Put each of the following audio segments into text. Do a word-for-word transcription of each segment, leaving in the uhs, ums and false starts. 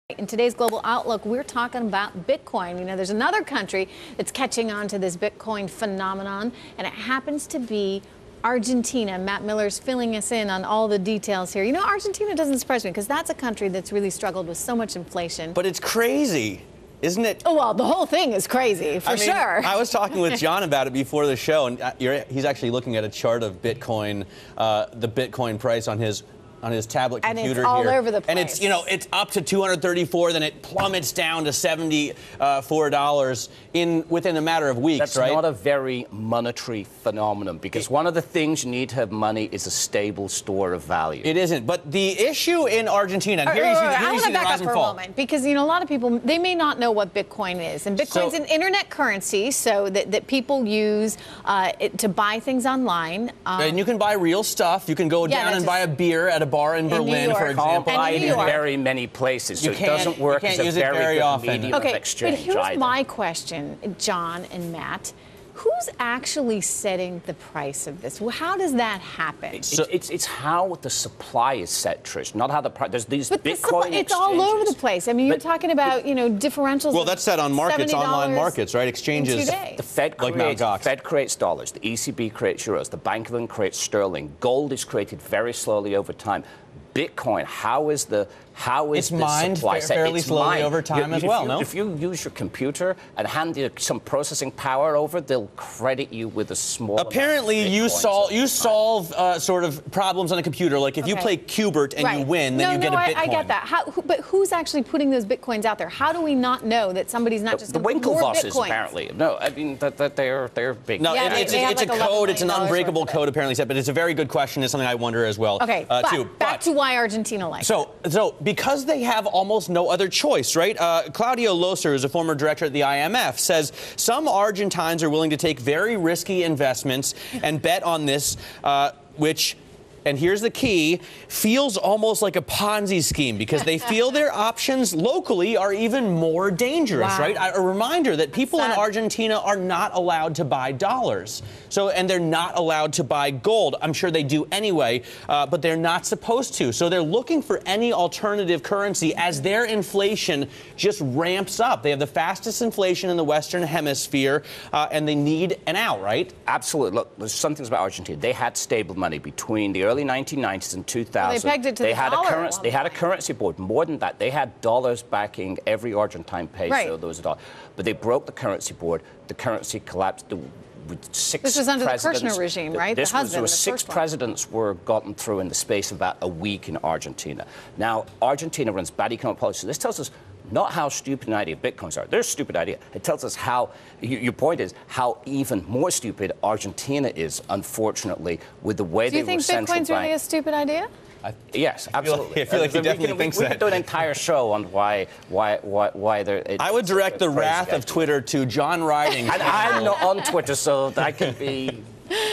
In today's Global Outlook, we're talking about Bitcoin. You know, there's another country that's catching on to this Bitcoin phenomenon, and it happens to be Argentina. Matt Miller's filling us in on all the details here. You know, Argentina doesn't surprise me because that's a country that's really struggled with so much inflation. But it's crazy, isn't it? Oh, well, the whole thing is crazy, for I mean, sure. I was talking with John about it before the show, and you're, he's actually looking at a chart of Bitcoin, uh, the Bitcoin price on his on his tablet computer here. And it's all here. over the place. And it's, you know, it's up to two hundred thirty-four, then it plummets down to seventy-four dollars in within a matter of weeks, That's right? not a very monetary phenomenon, because one of the things you need to have money is a stable store of value. It isn't. But the issue in Argentina, and here you see, here I you want see to the back rise up and for a fall. moment, because, you know, a lot of people, they may not know what Bitcoin is. And Bitcoin's So- an internet currency, so that, that people use uh, it, to buy things online. Um, And you can buy real stuff. You can go Yeah, down and just- buy a beer at a bar in, New Berlin, York. for Can't example. buy And it New in York. very many places, so You it can't- doesn't you work can't as a use it very, very good often. medium of Okay, exchange but here's either. my question, John and Matt. Who's actually setting the price of this? Well, how does that happen? It's, it's, it's how the supply is set, Trish, not how the price. There's these But the Bitcoin supply, it's all over the exchanges. place. I mean, you're But- talking about, you know, differentials. Well, of that's set on markets, seventy dollars online markets, right? Exchanges. in two days. The Fed Like creates, Mt. Gox. Fed creates dollars. The E C B creates euros. The Bank of England creates sterling. Gold is created very slowly over time. Bitcoin, how is the how is It's the mined supply fa- set? fairly It's slowly mined. over time You- as if well, you, no? If you use your computer and hand you some processing power over, they'll credit you with a small. Apparently, amount you of Bitcoins solve over you time. solve uh, sort of problems on a computer. Like if you Okay. play Qbert and Right. you win, then no, you no, get a Bitcoin. I, I get that. How, who, but who's actually putting those Bitcoins out there? How do we not know that somebody's not just The going to put more Winklevosses, Bitcoins? apparently. No, I mean that, that they're they're big. No, Yeah, it- they- it's, they have it's like a code. It's an eleven million dollars unbreakable worth of it. code, apparently set. But it's a very good question. It's something I wonder as well. Okay, uh, but too. back But- to why Argentina likes So, so because they have almost no other choice, right? Uh, Claudio Loser, who's a former director at the I M F, says some Argentines are willing to take very risky investments and bet on this, uh, which, and here's the key, feels almost like a Ponzi scheme because they feel their options locally are even more dangerous, Wow. right? A reminder that people in sad. Argentina are not allowed to buy dollars. So, and they're not allowed to buy gold. I'm sure they do anyway, uh, but they're not supposed to. So they're looking for any alternative currency as their inflation just ramps up. They have the fastest inflation in the Western Hemisphere, uh, and they need an out, right? Absolutely. Look, there's some things about Argentina. They had stable money between the early nineteen nineties and two thousand. Well, they pegged it to they the had dollar a at currency. one They had a point. currency board. More than that, they had dollars backing every Argentine peso. Right. There was a dollar. But they broke the currency board. The currency collapsed. The, with six This was under the presidents- Kirchner regime, right? The This was, husband, there were the six first one. presidents were gotten through in the space of about a week in Argentina. Now, Argentina runs bad economic policy. This tells us not how stupid an idea Bitcoins are. They're a stupid idea. It tells us how, your point is, how even more stupid Argentina is, unfortunately, with the way Do you they think were central Bitcoin's really a bank. stupid idea? Yes, absolutely. I feel like he Uh, we definitely can- thinks we, that. We could do an entire show on why, why, why, why they're. It, I would it's a direct the crazy wrath idea. of Twitter to John Riding. And I'm not on Twitter, so I can be.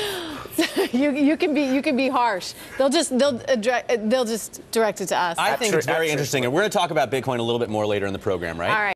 you you can be you can be harsh. They'll just they'll addre- they'll just direct it to us. I think Actu- it's very actually- interesting, and we're going to talk about Bitcoin a little bit more later in the program, right? All right.